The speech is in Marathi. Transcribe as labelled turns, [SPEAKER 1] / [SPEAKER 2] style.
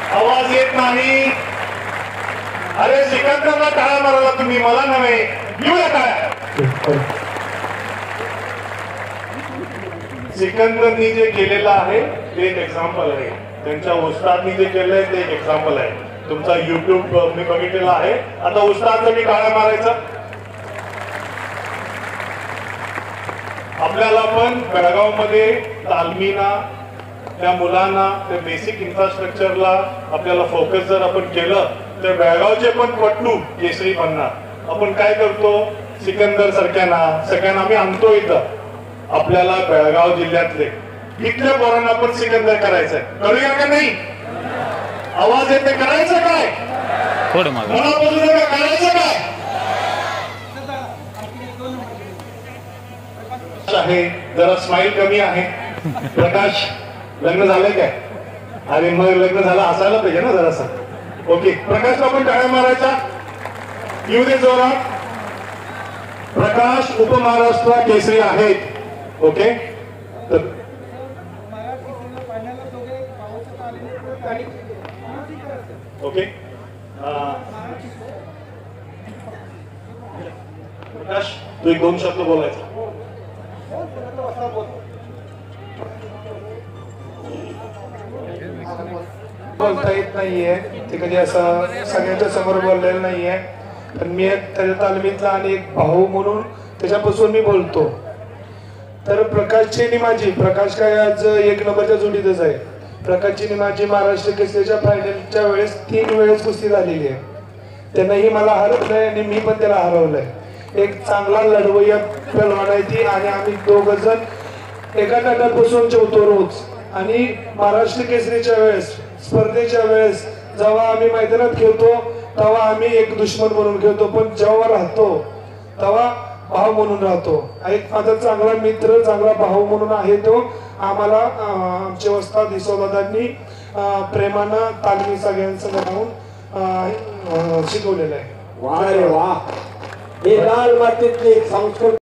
[SPEAKER 1] आवाज येत नाही. अरे सिकंदरला टाळा मारायला तुम्ही, मला नव्हे. घेऊया टाळ्या. सिकंदरनी जे केलेलं आहे ते एक एक्झाम्पल आहे. त्यांच्या उस्तादनी जे केलंय ते एक एक्झाम्पल आहे. तुमचा युट्यूब मी बघितलेला आहे. आता उस्तादसाठी टाळ्या मारायचं. आपल्याला पण बेळगावमध्ये तालमीना, त्या मुलांना, त्या बेसिक इन्फ्रास्ट्रक्चरला आपल्याला फोकस जर आपण केलं तर बेळगावचे पण पट्टू केसरी बनणार. आपण काय करतो, सिकंदर सगळ्यांना आम्ही आणतो इथं. आपल्याला बेळगाव जिल्ह्यातले इथल्या पोरांना पण सिकंदर करायचंय. करूया का नाही? आवाज येते. करायचं काय? मनापासून करायचं काय आहे? जरा स्माइल कमी आहे. प्रकाश, लग्न झालंय काय? अरे मग लग्न झालं असायला पाहिजे ना जरासा. ओके, प्रकाशला पण टाळ्या मारायचा. येऊ दे जोरात. प्रकाश उपमहाराष्ट्र केसरी आहेत. Okay, okay. प्रकाश, तू एक दोन शब्द बोलायचा.
[SPEAKER 2] बोलता येत नाहीये, ते कधी असं सगळ्यांच्या समोर बोललेलं नाहीये. पण मी एक त्याच्या तालमीतला आणि एक भाऊ म्हणून त्याच्यापासून मी बोलतो. तर प्रकाशची आणि माझी, प्रकाश काय आज एक नंबरच्या जोडीतच आहे. प्रकाशची आणि माझी महाराष्ट्र केसरीच्या फायनलच्या वेळेस 3 वेळेस कुस्ती झालेली आहे. त्यानंही मला हरवलंय आणि मी पण त्याला हरवलंय. एक चांगला लढवय्या पहलवान आहे ती. आणि आम्ही दोघ जण एका ताटात बसून जेवतो रोज. आणि महाराष्ट्र केसरीच्या वेळेस, स्पर्धेच्या वेळेस जेव्हा आम्ही मैदानात खेळतो तेव्हा आम्ही एक दुश्मन म्हणून खेळतो, पण जेव्हा राहतो तेव्हा भाऊ म्हणून राहतो. एक माझा चांगला मित्र, चांगला भाऊ म्हणून आहे तो. आम्हाला आमचे वस्ताद हिसोदादांनी प्रेमानं तालमी सगळ्यांसंग राहून शिकवलेलं आहे.
[SPEAKER 3] वा रे वा. हे लाल मातीतली संस्कृती.